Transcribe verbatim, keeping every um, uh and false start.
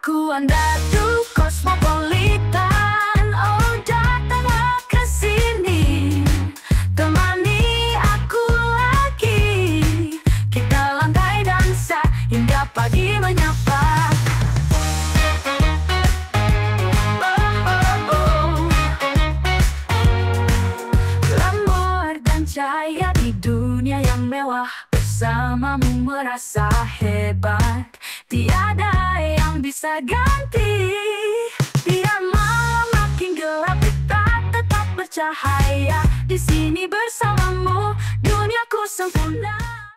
Aku andatu kosmopolitan. Oh, datanglah ke sini, temani aku lagi. Kita lantai dansa hingga pagi menyapa. Oh, oh, oh. Glamour dan cahaya di dunia yang mewah, bersamamu merasa hebat. Tiada yang bisa ganti. Biar malam makin gelap, kita tetap bercahaya. Di sini bersamamu, duniaku sempurna.